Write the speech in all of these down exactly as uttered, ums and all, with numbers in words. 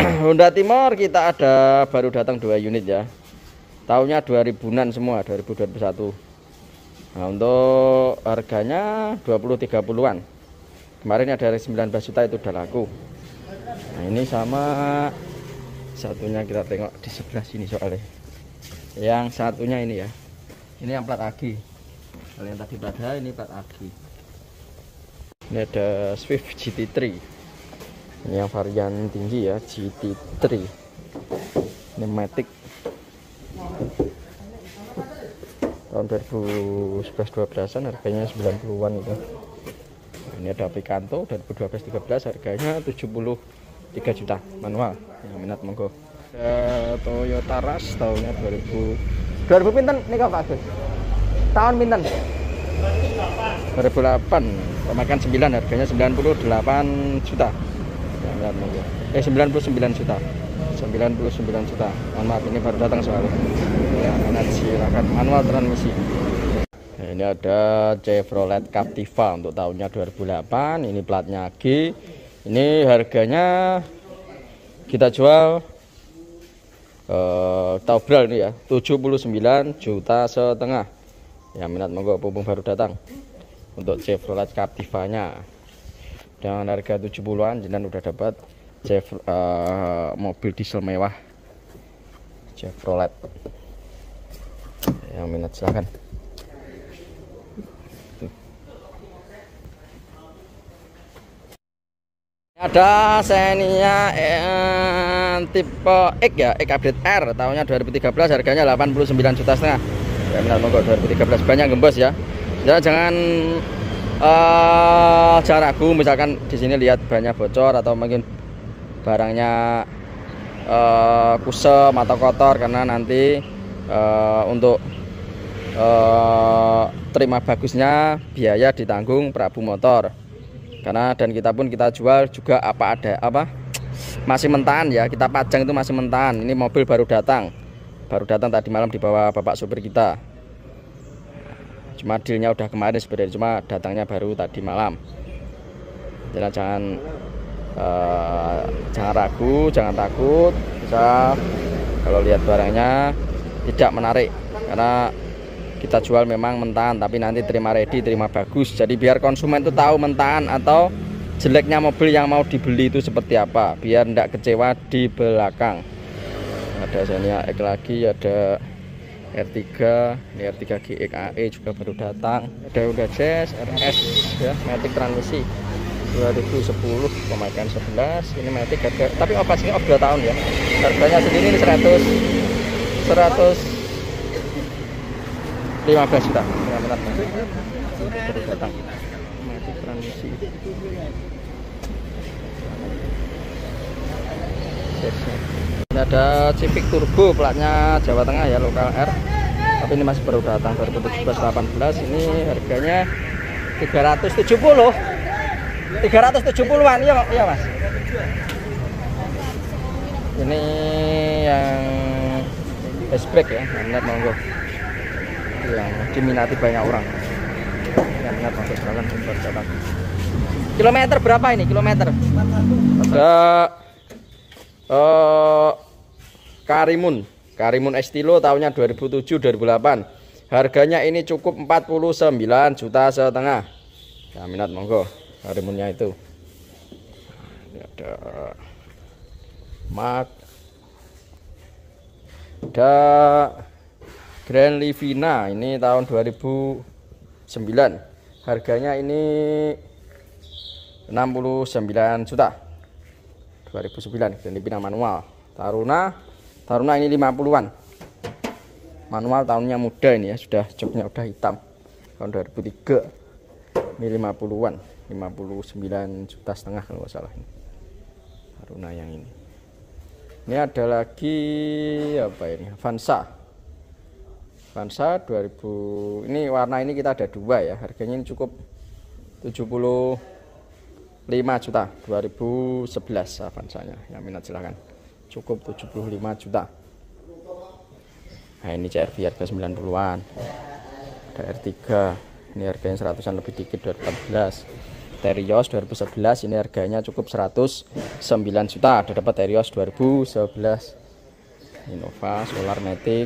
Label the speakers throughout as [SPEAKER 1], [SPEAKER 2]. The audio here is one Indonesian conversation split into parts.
[SPEAKER 1] Honda Timor kita ada baru datang dua unit ya. Tahunnya dua ribuan semua, dua ribu dua puluh satu. Nah, untuk harganya dua puluh tiga puluhan. Kemarin ada sembilan belas juta itu udah laku. Nah, ini sama satunya kita tengok di sebelah sini soalnya. Yang satunya ini ya. Ini yang plat Agi. Kalau yang tadi plat H, ini plat Agi. Ini ada Swift G T tiga. Ini yang varian tinggi ya, G T tiga. Ini Matic tahun dua ribu sebelas dua belasan, harganya sembilan puluhan itu. Nah, ini ada Picanto dua ribu dua belas tiga belas, harganya tujuh puluh tiga juta manual. Yang minat monggo. Ada Toyota Rush tahunnya dua ribu. dua ribu pinten nika Pak Agus? Tahun pinten? dua ribu delapan. Pemakaian sembilan, harganya sembilan puluh delapan juta. Eh sembilan puluh sembilan juta. sembilan puluh sembilan juta. Mohon maaf ini baru datang soalnya. Ya, enak silakan manual transmisi. Nah, ini ada Chevrolet Captiva untuk tahunnya dua ribu delapan, ini platnya G. Ini harganya kita jual eh Taubral ini ya, tujuh puluh sembilan juta setengah. Yang minat monggo, mumpung baru datang. Untuk Chevrolet Captiva-nya dengan harga tujuh puluhan jenengan udah dapat Chevrolet, uh, mobil diesel mewah Chevrolet. Yang minat silahkan. Ada Xenia eh, tipe X ya, X update R tahunnya dua ribu tiga belas, harganya delapan puluh sembilan juta setengah. Ya benar monggo, dua ribu tiga belas, banyak gembos ya. Jangan jangan uh, jangan ragu, misalkan di sini lihat banyak bocor atau mungkin barangnya uh, kusam atau kotor, karena nanti uh, untuk uh, terima bagusnya biaya ditanggung Prabu Motor. Karena dan kita pun kita jual juga apa ada apa masih mentahan ya, kita pajang itu masih mentahan. Ini mobil baru datang, baru datang tadi malam dibawa bapak supir kita. Cuma dealnya udah kemarin sebenarnya, cuma datangnya baru tadi malam. Jangan jangan uh, jangan ragu, jangan takut. Bisa kalau lihat barangnya tidak menarik, karena kita jual memang mentahan, tapi nanti terima ready, terima bagus. Jadi biar konsumen itu tahu mentahan atau jeleknya mobil yang mau dibeli itu seperti apa, biar tidak kecewa di belakang. Ada Xenia X lagi, ada R tiga, ini R tiga G X A E juga baru datang. Ada Honda Jazz R S ya, Matic transmisi dua ribu sepuluh, pemakaian sebelas. Ini Matic harga, tapi operasinya off dua tahun ya. Harganya sendiri ini seratus seratus lima belas juta. Benar-benar baru datang. Matic transmisi. Ini ada Civic Turbo, platnya Jawa Tengah ya, lokal R. Tapi ini masih baru datang dua ribu tujuh belas delapan belas. Ini harganya tiga ratus tujuh puluh. tiga ratus tujuh puluhan ya, iya Mas. Ini yang hatchback ya, benar monggo. Yang diminati banyak orang. Yang benar monggo jalan berjalan. Kilometer berapa ini? Kilometer? Ada uh, Karimun. Karimun Estilo tahunnya dua ribu tujuh dua ribu delapan. Harganya ini cukup empat puluh sembilan juta setengah. Ya minat monggo. Karimunnya itu. Ini ada Mark, ada Grand Livina, ini tahun dua ribu sembilan. Harganya ini enam puluh sembilan juta. dua ribu sembilan, Grand Livina manual. Taruna, Taruna ini lima puluhan. Manual tahunnya muda ini ya, sudah joknya udah hitam. Tahun dua ribu tiga. Ini lima puluhan, lima puluh sembilan juta setengah kalau nggak salah ini. Taruna yang ini. Ini ada lagi apa ini? Avanza. Avanza dua ribu. Ini warna ini kita ada dua ya. Harganya ini cukup tujuh puluh lima juta. dua ribu sebelas Avanzanya. Yang minat silahkan. Cukup tujuh puluh lima juta. Nah, ini C R V harga sembilan puluhan. Ada R tiga. Ini harganya seratusan lebih dikit, dua ribu empat belas. Terios dua ribu sebelas, ini harganya cukup seratus sembilan juta. Ada dapat Terios dua ribu sebelas. Innova Solar Matic.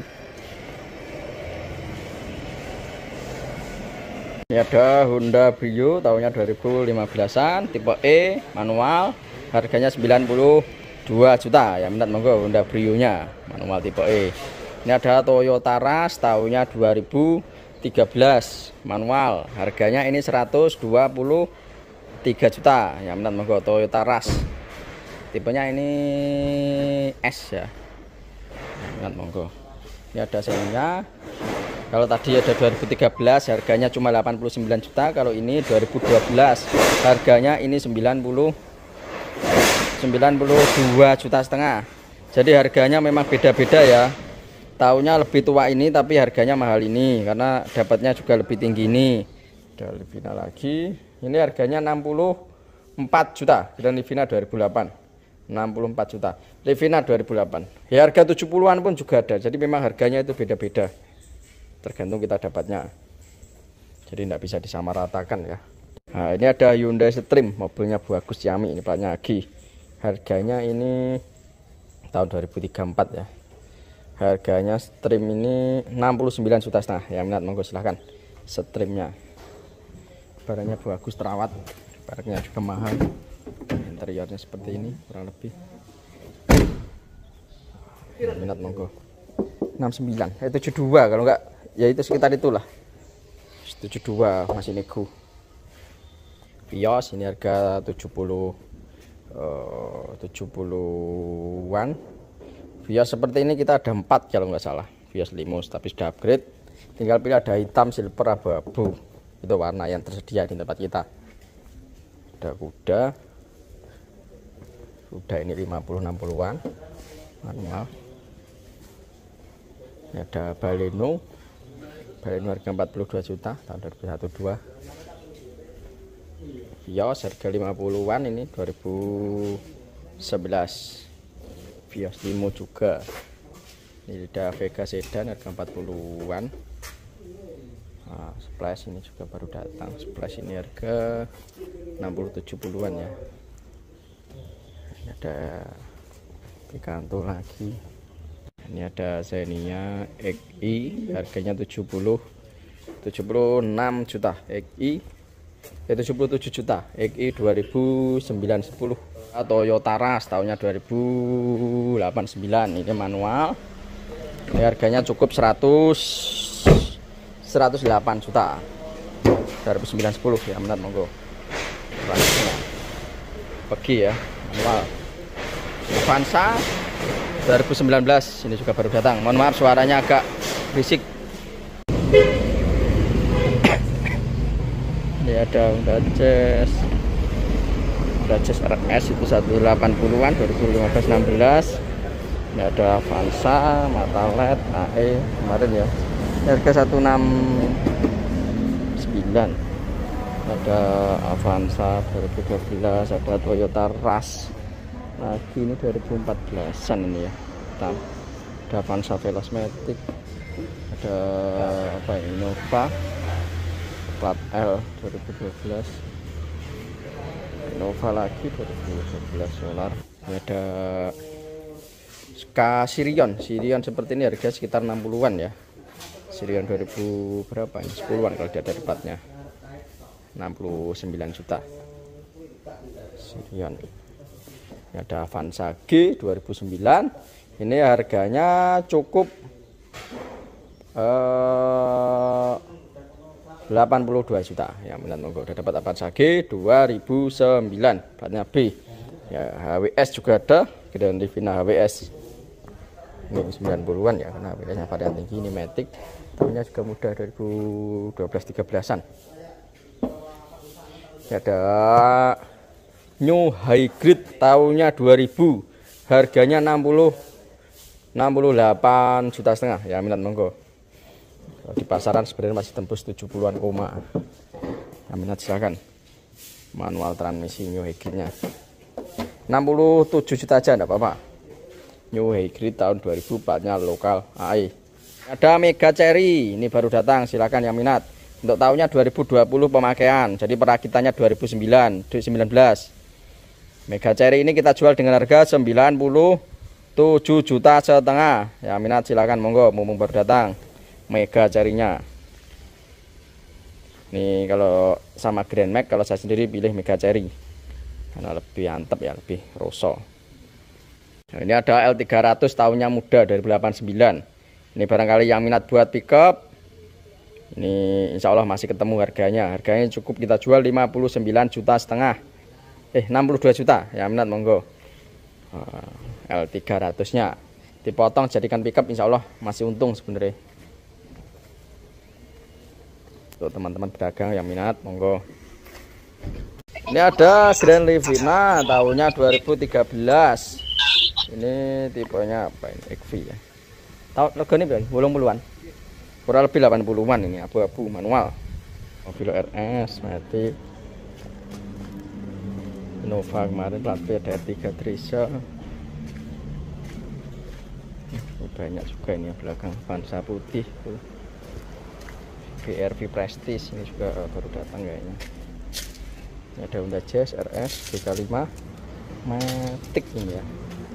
[SPEAKER 1] Ini ada Honda Brio tahunnya dua ribu lima belasan, tipe E, manual, harganya sembilan puluh dua juta. Yang minat monggo Honda Brio nya manual tipe E. Ini ada Toyota Rush tahunnya dua ribu tiga belas, manual, harganya ini seratus dua puluh tiga juta. Yang minat monggo Toyota Rush, tipenya ini S ya. Yang minat monggo. Ini ada seninya. Kalau tadi ada dua ribu tiga belas harganya cuma delapan puluh sembilan juta, kalau ini dua ribu dua belas harganya ini sembilan puluh dua juta setengah. Jadi harganya memang beda-beda ya. Tahunnya lebih tua ini tapi harganya mahal ini karena dapatnya juga lebih tinggi ini. Ada Livina lagi. Ini harganya enam puluh empat juta. Grand Livina dua ribu delapan. enam puluh empat juta. Livina dua ribu delapan. Ya harga tujuh puluhan pun juga ada. Jadi memang harganya itu beda-beda. Tergantung kita dapatnya, jadi tidak bisa disamaratakan ya. Nah, ini ada Hyundai Stream, mobilnya bagus Yami, ini platnya Agi. Harganya ini tahun dua ribu tiga puluh empat ya. Harganya Stream ini enam puluh sembilan juta setengah. Yang minat monggo silahkan. Streamnya barangnya bagus, terawat, barangnya juga mahal. Interiornya seperti ini kurang lebih. Yang minat monggo. enam puluh sembilan, eh tujuh puluh dua kalau enggak ya itu sekitar itulah. tujuh puluh dua masih nego. Vios ini harga tujuh puluh uh, tujuh puluhan. Vios seperti ini kita ada empat kalau nggak salah. Vios Limus tapi sudah upgrade. Tinggal pilih ada hitam, silver, abu-abu. Itu warna yang tersedia di tempat kita. Ada kuda. Kuda ini lima puluh enam puluhan. Manual. Ini ada Baleno. Baleno harga empat puluh dua juta tahun dua ribu dua belas. Vios harga lima puluhan ini dua ribu sebelas. Vios Limo juga. Ini ada Vega Sedan harga empat puluhan. Nah, Splash ini juga baru datang. Splash ini harga enam puluh tujuh puluhan ya. Ini ada Picanto lagi. Ini ada Xenia X I, harganya tujuh puluh tujuh puluh enam juta. X I ya tujuh puluh tujuh juta. X I dua ribu sembilan sepuluh. Toyota Rush tahunnya dua ribu delapan sembilan. Ini manual. Ini harganya cukup seratus seratus delapan juta. dua ribu sembilan sepuluh ya, minat monggo. Pergi ya, manual. Avanza dua ribu sembilan belas ini juga baru datang. Mohon maaf suaranya agak berisik. Ini ada Honda Jazz. Honda Jazz R S itu seratus delapan puluhan dua ribu lima belas enam belas. Ini ada Avanza mata L E D A E kemarin ya. Ini harga seratus enam puluh sembilan. Ada Avanza dua ribu dua belas, ada Toyota Rush lagi ini dua ribu empat belasan ini ya. Ada Avanza Veloz Matic, ada apa ini Innova plat L dua ribu dua belas, Innova lagi dua ribu dua belas Solar. Ini ada Ska Sirion. Sirion seperti ini harga sekitar enam puluhan ya. Sirion dua ribu berapa ini, sepuluhan kalau dia ada debatnya. enam puluh sembilan juta Sirion. Ini ada Avanza G dua ribu sembilan. Ini harganya cukup eh, delapan puluh dua juta. Ya, minat monggo. Udah dapat Avanza G dua ribu sembilan. Platnya B. Ya, H W S juga ada. Grand Livina H W S. Ini sembilan puluhan ya, karena H W S-nya varian tinggi. Ini Matic. Tahunnya juga mudah dua ribu dua belas tiga belasan. Ini ada New Hybrid tahunnya dua ribu, harganya enam puluh enam puluh delapan juta setengah ya, minat monggo. Kalau di pasaran sebenarnya masih tembus tujuh puluhan koma. Ya, minat silakan. Manual transmisi New Hybridnya enam puluh tujuh juta aja enggak apa-apa. New Hybrid tahun dua ribu, platnya lokal A E. Ada Mega Cherry, ini baru datang, silakan yang minat. Untuk tahunnya dua ribu dua puluh pemakaian, jadi perakitannya dua ribu sembilan belas. Mega Cherry ini kita jual dengan harga sembilan puluh tujuh juta setengah. Ya minat silakan monggo, mumpung baru datang. Mega Cherry-nya. Nih kalau sama Grand Max, kalau saya sendiri pilih Mega Cherry karena lebih antep ya, lebih roso. Nah, ini ada L tiga ratus tahunnya muda dari delapan puluh sembilan. Ini barangkali yang minat buat pickup. Ini insya Allah masih ketemu harganya. Harganya cukup kita jual lima puluh sembilan juta setengah. Eh enam puluh dua juta ya, minat monggo. L tiga ratus nya dipotong jadikan pickup, insya Allah masih untung sebenarnya. Untuk teman-teman pedagang yang minat monggo. Ini ada Grand Livina tahunnya dua ribu tiga belas. Ini tipenya apa ini? X V ya. Tahun logo ini berapa? Bolong puluhan. Kurang lebih delapan puluhan ini, abu-abu manual. Mobil R S mati. Nova kemarin plat P ada tiga Trisha. Banyak juga ini belakang Vansa putih. B R V Prestige ini juga baru datang kayaknya. Ini ada Honda Jazz R S tiga puluh lima Matic ini ya.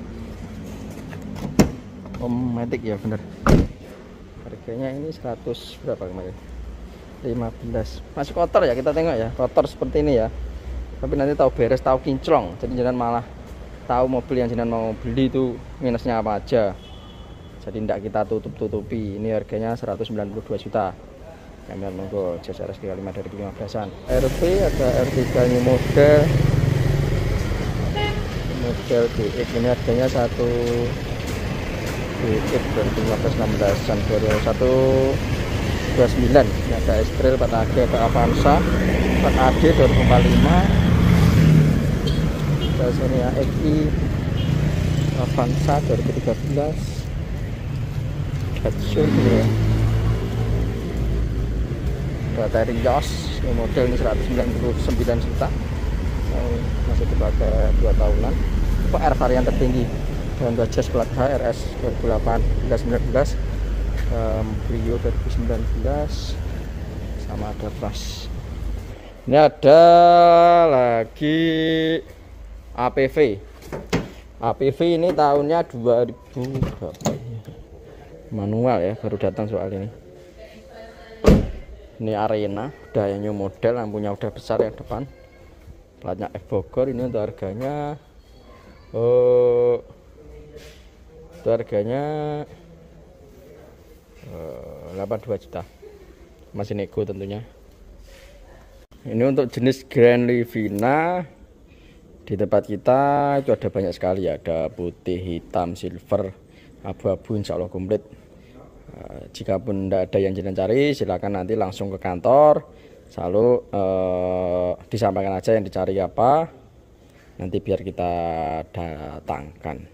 [SPEAKER 1] Oh Matic ya bener. Harganya ini seratus berapa kemarin? lima belas. Masih kotor ya, kita tengok ya. Kotor seperti ini ya. Tapi nanti tahu beres, tahu kinclong. Jadi jangan malah tahu mobil yang jangan mau beli itu minusnya apa aja. Jadi tidak kita tutup-tutupi. Ini harganya seratus sembilan puluh dua juta. Kami monggo Jazz R S tiga puluh lima dari lima belasan. R P ada R tiga ini model model D X, ini harganya satu D X dua ribu lima belas enam belasan dua ribu satu dua puluh sembilan. Ini ada Estrel, empat A D, ada Avanza empat A D dua ribu empat puluh lima. Ini ya X I Avanza dua ribu tiga belas. Gatsun ya. Bateri Yos ini model ini seratus sembilan puluh sembilan juta. Oh, masih dipakai dua tahunan. Itu R varian tertinggi. Dan Jazz plat H R S dua ribu delapan belas sembilan belas. Um, Brio dua ribu sembilan belas sama ada Flash. Ini ada lagi A P V. A P V ini tahunnya dua ribu berapa ya? Manual ya, baru datang soal ini. Ini Arena, udah yang new model, lampunya udah besar yang depan. Platnya F Bogor. Ini untuk harganya oh, itu harganya oh, delapan puluh dua juta. Masih nego tentunya. Ini untuk jenis Grand Livina. Di tempat kita itu ada banyak sekali, ada putih, hitam, silver, abu-abu, insya Allah komplit. Uh, jika pun tidak ada yang jenengan cari, silakan nanti langsung ke kantor, selalu uh, disampaikan aja yang dicari apa, nanti biar kita datangkan.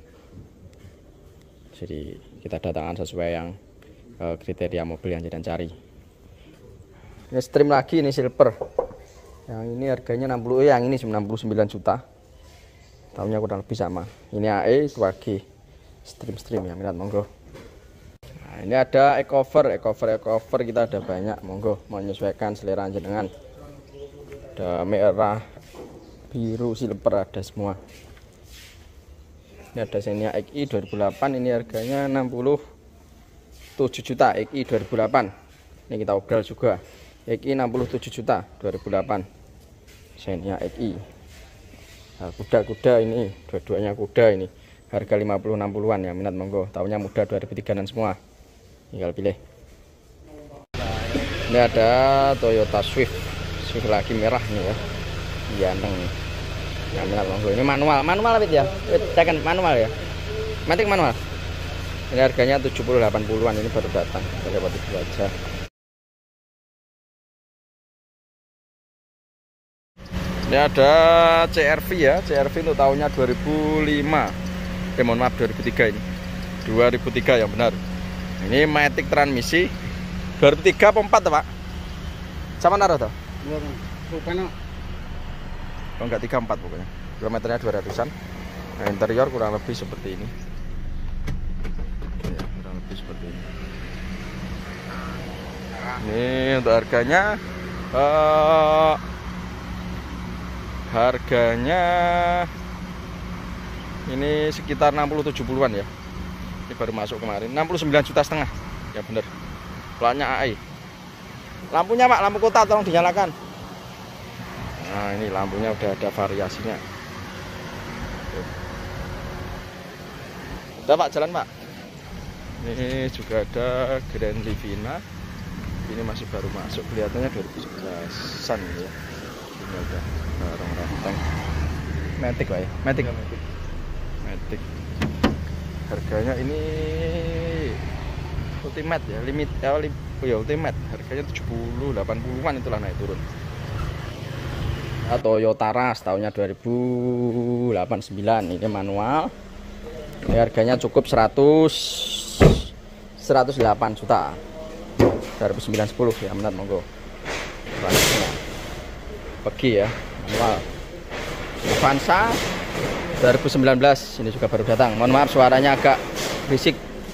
[SPEAKER 1] Jadi kita datangkan sesuai yang uh, kriteria mobil yang jenengan cari. Ini stream lagi, ini silver. Yang ini harganya enam puluh, yang ini enam puluh sembilan juta. Tahunnya kurang lebih sama. Ini A E dua G stream-stream ya, minat monggo. Nah, ini ada e-cover, e-cover, e-cover kita ada banyak, monggo menyesuaikan selera jenengan. Ada merah, biru, silver, ada semua. Ini ada Xenia X I dua ribu delapan, ini harganya enam puluh tujuh juta. X I dua ribu delapan. Ini kita obral juga. X I enam puluh tujuh juta dua ribu delapan. Xenia X I. Nah, kuda-kuda ini, dua-duanya kuda ini. Harga lima puluh enam puluhan ya, minat monggo. Tahunnya muda dua ribu tiga dan semua. Tinggal pilih. Ini ada Toyota Swift. Swift lagi merah nih ya. Ganteng nih. Ya, minat monggo. Ini manual, manual apa ya? Tekan manual ya. Matic manual. Ini harganya tujuh puluh delapan puluhan, ini baru datang. Kita dapat itu aja. Ini ada C R V ya, C R V untuk tahunnya dua ribu lima. Eh mohon maaf, dua ribu tiga ini. dua ribu tiga yang benar. Ini Matic transmisi. dua ribu tiga apa empat, Pak? Sama naruh toh? Rupanya. Oh enggak, tiga empat pokoknya. Kilometernya dua ratusan. Nah, interior kurang lebih seperti ini. Ya, kurang lebih seperti ini. Ini untuk harganya uh, harganya ini sekitar enam puluh tujuh puluhan ya. Ini baru masuk kemarin, enam puluh sembilan juta setengah. Ya bener. Platnya A I. Lampunya Pak, lampu kota tolong dinyalakan. Nah, ini lampunya udah ada variasinya. Udah Pak, jalan Pak. Ini juga ada Grand Livina. Ini masih baru masuk, kelihatannya dua ribu sebelas-an ya. Ini ada barang ranteng. Matic Pak ya? Matic. Matic. Harganya ini Ultimate ya, limit ya, lim, oh ya Ultimate. Harganya tujuh puluh delapan puluhan itulah naik turun. Toyota Rush tahunnya dua ribu delapan sembilan, ini manual. Ini harganya cukup seratus seratus delapan juta. dua ribu sembilan sepuluh ya, menat monggo. Pergi ya, manual. Avanza dua ribu sembilan belas, ini juga baru datang. Mohon maaf suaranya agak berisik.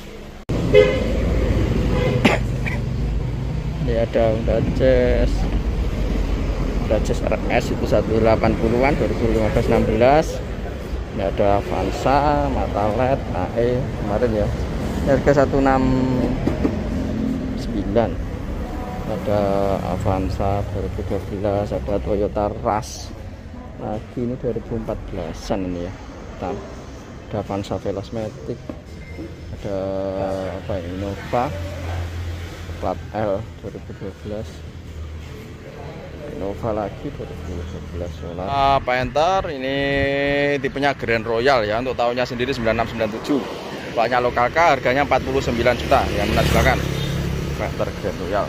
[SPEAKER 1] Ini ada Honda Jazz. Honda Jazz R S itu seratus delapan puluhan dua ribu lima belas enam belas. Ini ada Avanza, mata L E D, A E kemarin ya. Ini harga seratus enam puluh sembilan. Ada Avanza dua ribu dua belas, ada Toyota Rush. Lagi ini dua ribu empat belasan ini ya. Ada Avanza Veloz Matic. Ada apa ini, Innova plat L dua ribu dua belas. Innova lagi dua ribu dua belas solar. Ah, Panther ini tipenya Grand Royal ya, untuk tahunnya sendiri sembilan enam sembilan tujuh. Platnya lokal K, harganya empat puluh sembilan juta. Yang minat silakan. Panther Grand Royal.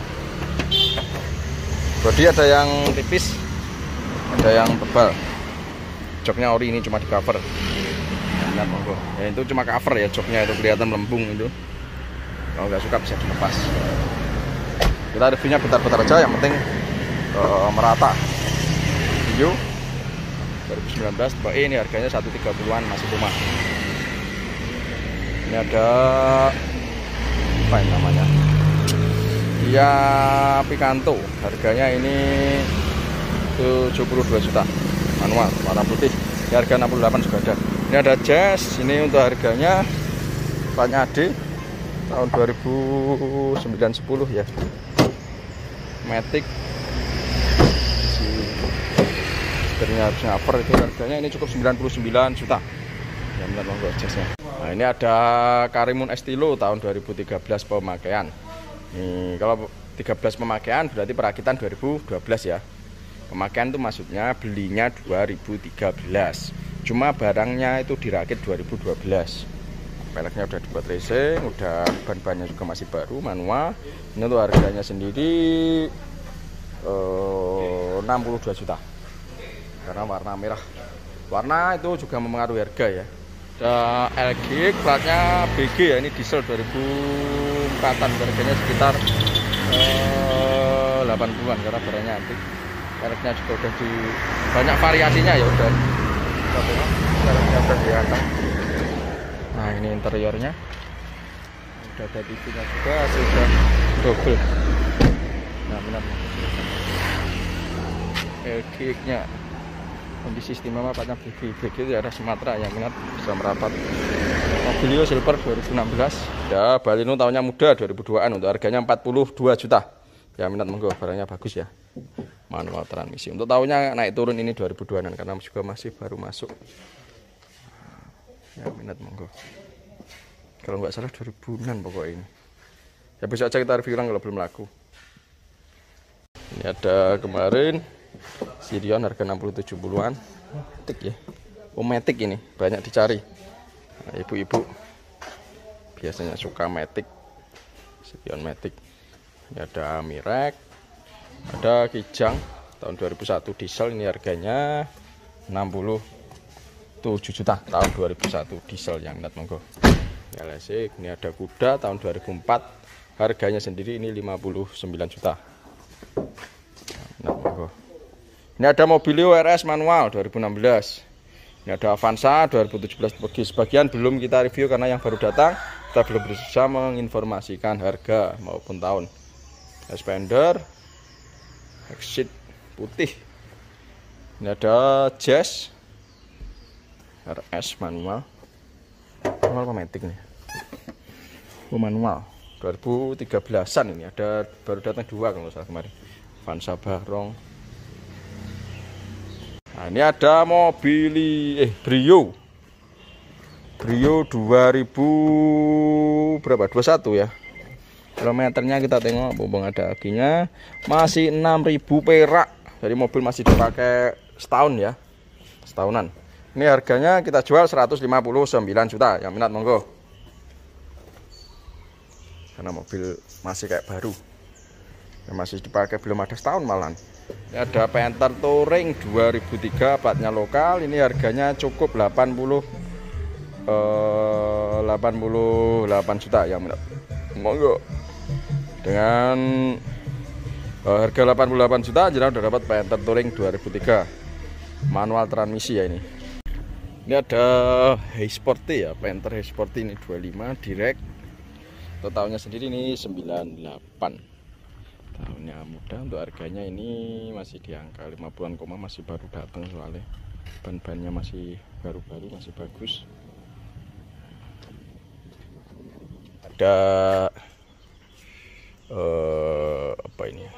[SPEAKER 1] Bodi ada yang tipis, ada yang tebal. Joknya ori, ini cuma di cover. Yang monggo. Ya itu cuma cover ya, joknya itu kelihatan lembung itu. Kalau nggak suka bisa dilepas. Kita reviewnya bentar-bentar aja, yang penting uh, merata. Video dua ribu sembilan belas, Mbak E, ini harganya seratus tiga puluhan, masih rumah. Ini ada apa ini namanya? Dia Picanto, harganya ini tujuh puluh dua juta, manual warna putih. Ini harga enam puluh delapan juga ada. Ini ada Jazz, ini untuk harganya platnya A D tahun dua ribu sembilan sepuluh ya. Matic sebenarnya harusnya upper itu harganya ini cukup sembilan puluh sembilan juta. Ya benar monggo Jazznya. Nah, ini ada Karimun Estilo tahun dua ribu tiga belas pemakaian. Nih, kalau tiga belas pemakaian berarti perakitan dua ribu dua belas ya. Pemakaian itu maksudnya belinya dua ribu tiga belas. Cuma barangnya itu dirakit dua ribu dua belas. Peleknya udah dibuat racing, udah ban-bannya juga masih baru, manual. Ini untuk harganya sendiri eh, enam puluh dua juta. Karena warna merah. Warna itu juga mempengaruhi harga ya. Ada L G, platnya B G ya, ini diesel dua ribu empatan, harganya sekitar eh, delapan puluhan karena barangnya antik. Peleknya juga udah di banyak variasinya ya udah. Peleknya udah diangkat. Nah, ini interiornya udah ada T V-nya juga, sudah double. Nah, benar L G-nya kondisi istimewa, platnya B G. B G itu ada Sumatera, yang minat bisa merapat. Mobilio Silver dua ribu enam belas ya, Baleno tahunnya muda dua ribu dua-an, untuk harganya empat puluh dua juta. Ya minat monggo, barangnya bagus ya, manual transmisi. Untuk tahunnya naik turun ini dua ribu dua-an karena juga masih baru masuk. Ya minat monggo, kalau nggak salah dua ribu-an pokoknya ini ya, bisa aja kita review kalau belum laku. Ini ada kemarin Sirion harga enam puluh tujuh puluhan, Matic ya, oh Matic ini banyak dicari ibu-ibu, nah, biasanya suka Matic, Sirion Matic. Ini ada Mirek, ada Kijang tahun dua ribu satu diesel, ini harganya enam puluh tujuh juta tahun dua ribu satu diesel, yang minat monggo. L S E, ini ada Kuda tahun dua ribu empat, harganya sendiri ini lima puluh sembilan juta. Minat monggo. Ini ada Mobilio R S manual dua ribu enam belas. Ini ada Avanza dua ribu tujuh belas pergi. Sebagian belum kita review karena yang baru datang, kita belum bisa menginformasikan harga maupun tahun. Expander, exit putih. Ini ada Jazz R S manual. Manual apa matic nih? Oh, manual. dua ribu tiga belasan ini ada baru datang dua kalau salah kemarin. Avanza Barong. Nah, ini ada mobil eh Brio. Brio dua ribu berapa? dua puluh satu ya. Kilometernya kita tengok, bumbung ada akinya, masih enam ribu perak. Jadi mobil masih dipakai setahun ya, setahunan. Ini harganya kita jual seratus lima puluh sembilan juta. Yang minat monggo. Karena mobil masih kayak baru, yang masih dipakai belum ada setahun malahan. Ini ada Panther Touring dua ribu tiga, platnya lokal. Ini harganya cukup delapan puluh delapan juta. Yang minat monggo. Dengan uh, harga delapan puluh delapan juta jadi udah dapat Panther Touring dua ribu tiga manual transmisi ya ini. Ini ada Hey Sporty ya, Panther Hey Sporty ini dua puluh lima direct. Totalnya sendiri ini sembilan puluh delapan. Tahunnya muda, untuk harganya ini masih di angka lima puluhan koma, masih baru datang soalnya. Ban-bannya masih baru-baru, masih bagus. Ada Uh, apa ini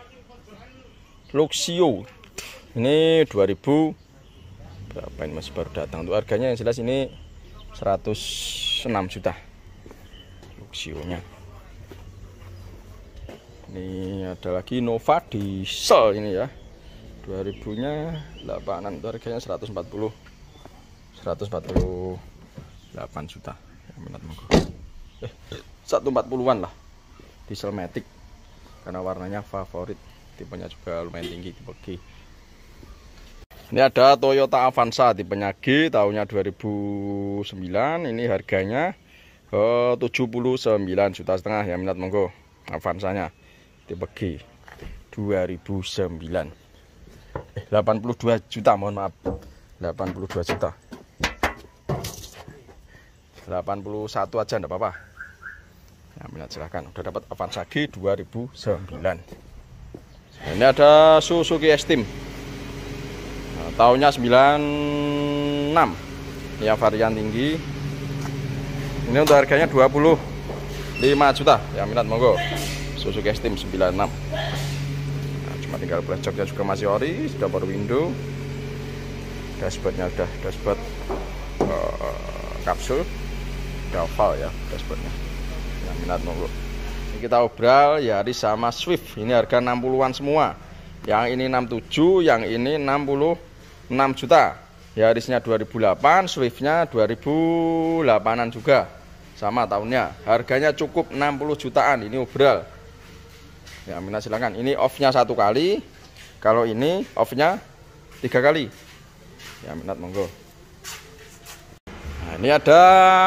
[SPEAKER 1] Luxio ini dua ribu berapa, ini masih baru datang. Untuk harganya yang jelas ini seratus enam juta Luxio nya. Ini ada lagi Nova diesel ini ya, dua ribu nya delapanan. Itu harganya seratus empat puluh delapan juta. Yang minat monggo. Eh, seratus empat puluhan lah, diesel matic. Karena warnanya favorit, tipenya juga lumayan tinggi, tipe G. Ini ada Toyota Avanza tipenya G, tahunnya dua ribu sembilan. Ini harganya eh, tujuh puluh sembilan juta setengah. Yang minat monggo. Avanzanya tipe G dua ribu sembilan. Eh, delapan puluh dua juta, mohon maaf. delapan puluh dua juta. delapan puluh satu aja enggak apa-apa. Ya, minat silahkan. Udah dapat Avanza G dua ribu sembilan. Nah, ini ada Suzuki S-Team. Nah, tahunnya sembilan puluh enam. Ya, varian tinggi. Ini untuk harganya dua puluh lima juta. Ya, minat monggo. Suzuki S-Team sembilan puluh enam. Nah, cuma tinggal flash joknya juga masih ori, sudah power window. Dashboardnya udah dashboard uh, kapsul. Udah oval ya dashboardnya. Yang minat monggo. Ini kita obral Yaris sama Swift. Ini harga enam puluhan semua. Yang ini enam puluh tujuh, yang ini enam puluh enam juta. Yarisnya dua ribu delapan, Swiftnya dua ribu delapanan juga. Sama tahunnya. Harganya cukup enam puluh jutaan. Ini obral. Ya, minat silakan. Ini off-nya satu kali. Kalau ini off-nya tiga kali. Ya, minat monggo. Nah, ini ada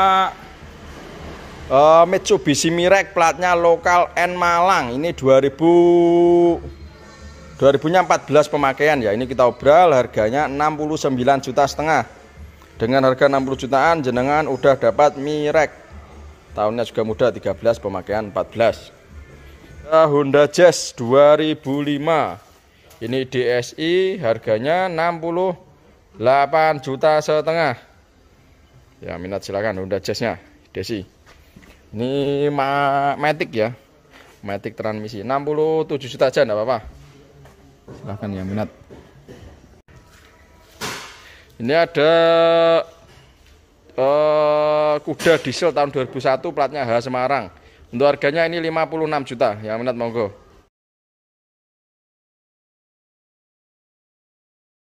[SPEAKER 1] Uh, Mitsubishi Mirage, platnya lokal N Malang. Ini dua ribu dua ribu-nya empat belas pemakaian ya. Ini kita obral harganya enam puluh sembilan juta setengah. Dengan harga enam puluh jutaan jenengan udah dapat Mirage. Tahunnya juga muda, tiga belas pemakaian empat belas. Uh, Honda Jazz dua ribu lima. Ini D S I harganya enam puluh delapan juta setengah. Ya, minat silakan Honda Jazz-nya D S I. Ini ma matic ya, matic transmisi enam puluh tujuh juta aja, enggak apa-apa. Silahkan yang minat. Ini ada uh, kuda diesel tahun dua ribu satu, platnya H Semarang. Untuk harganya ini lima puluh enam juta. Yang minat monggo.